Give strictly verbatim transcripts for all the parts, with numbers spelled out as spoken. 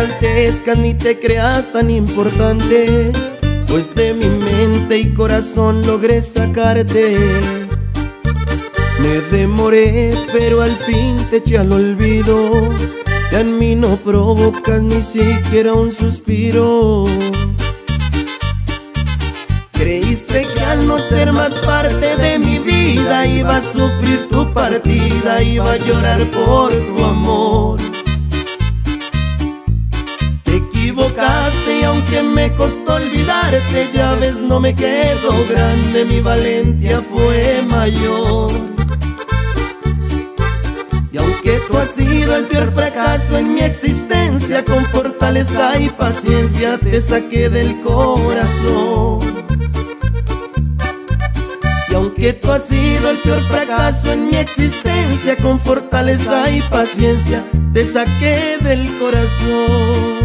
enaltezcas ni te creas tan importante, pues de mi mente y corazón logré sacarte. Me demoré, pero al fin te eché al olvido. Ya en mí no provocas ni siquiera un suspiro. Creíste que al no ser más parte de mi vida iba a sufrir tu partida, iba a llorar por tu amor. Te equivocaste y aunque me costó olvidarte, ya ves no me quedo grande, mi valentía fue mayor. Y aunque tú has sido el peor fracaso en mi existencia, con fortaleza y paciencia te saqué del corazón. Y aunque tú has sido el peor fracaso en mi existencia, con fortaleza y paciencia te saqué del corazón.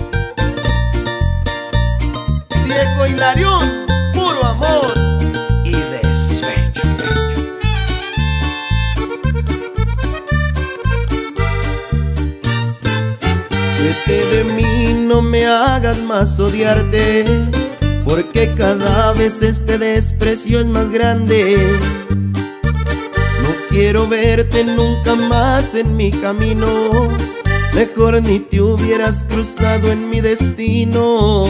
Diego Hilarión, puro amor y despecho. Vete de mí, no me hagas más odiarte, porque cada vez este desprecio es más grande. No quiero verte nunca más en mi camino, mejor ni te hubieras cruzado en mi destino.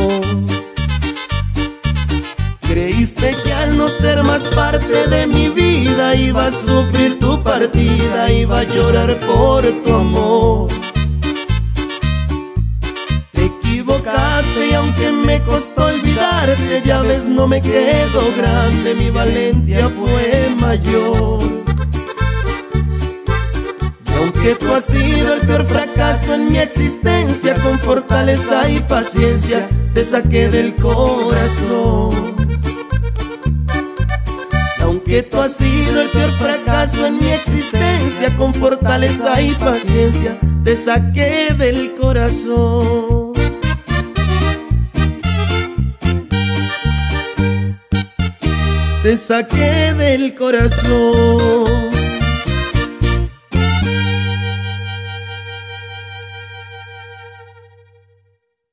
Creíste que al no ser más parte de mi vida iba a sufrir tu partida, iba a llorar por tu amor. Te equivocaste y aunque me costó olvidarte, ya ves no me quedo grande, mi valentía fue mayor. Y aunque tú has sido el peor fracaso en mi existencia, con fortaleza y paciencia te saqué del corazón. Aunque tú has sido el peor fracaso en mi existencia, con fortaleza y paciencia te saqué del corazón. Te saqué del corazón.